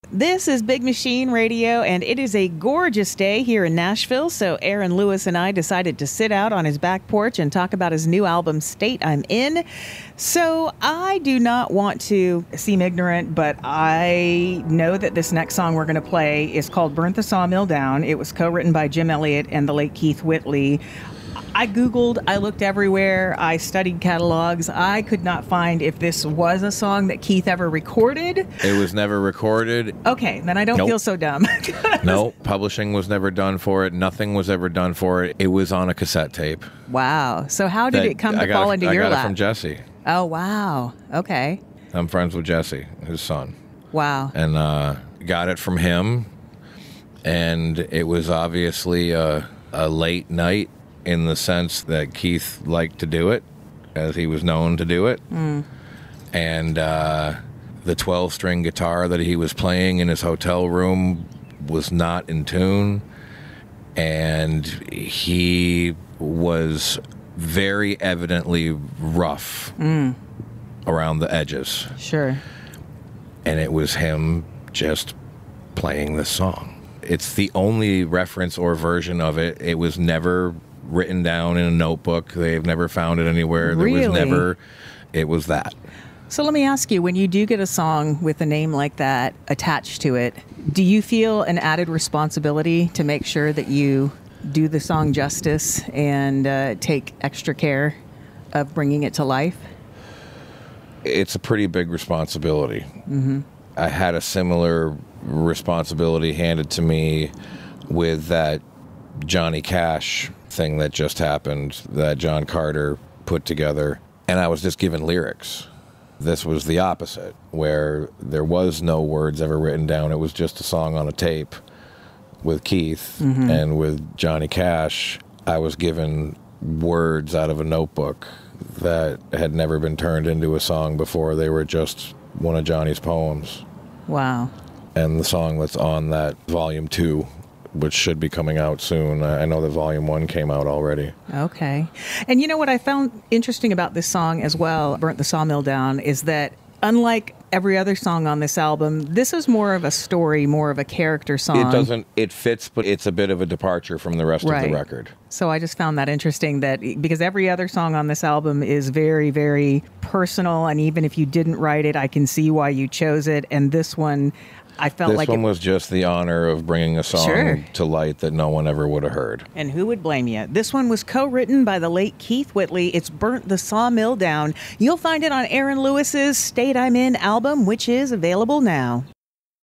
This is Big Machine Radio, and it is a gorgeous day here in Nashville, so Aaron Lewis and I decided to sit out on his back porch and talk about his new album, State I'm In. So I do not want to seem ignorant, but I know that this next song we're going to play is called Burnt the Sawmill Down. It was co-written by Jim Elliott and the late Keith Whitley. I Googled, I looked everywhere, I studied catalogs. I could not find if this was a song that Keith ever recorded. It was never recorded. Okay, then I don't feel so dumb. No, publishing was never done for it. Nothing was ever done for it. It was on a cassette tape. Wow. So how did it come to fall into your lap? I got it from Jesse. Oh, wow. Okay. I'm friends with Jesse, his son. Wow. And got it from him. And it was obviously a late night, in the sense that Keith liked to do it, as he was known to do it. And the 12-string guitar that he was playing in his hotel room was not in tune. And he was very evidently rough around the edges. Sure. And it was him just playing this song. It's the only reference or version of it. It was never written down in a notebook. They've never found it anywhere. Really? It was that. So let me ask you, when you do get a song with a name like that attached to it, do you feel an added responsibility to make sure that you do the song justice and take extra care of bringing it to life? It's a pretty big responsibility. I had a similar responsibility handed to me with that Johnny Cash thing that just happened, that John Carter put together, and I was just given lyrics. This was the opposite, where there was no words ever written down. It was just a song on a tape with Keith. And with Johnny Cash, I was given words out of a notebook that had never been turned into a song before. They were just one of Johnny's poems. Wow. And the song that's on that Volume 2, which should be coming out soon. I know that Volume 1 came out already. Okay. And you know what I found interesting about this song as well, Burnt the Sawmill Down, is that unlike every other song on this album, this is more of a story, more of a character song. It fits, but it's a bit of a departure from the rest of the record. So I just found that interesting, that because every other song on this album is very, very personal, and even if you didn't write it, I can see why you chose it. And this one, I felt like this one was just the honor of bringing a song to light that no one ever would have heard. And who would blame you? This one was co-written by the late Keith Whitley. It's Burnt the Sawmill Down. You'll find it on Aaron Lewis's State I'm In album, which is available now.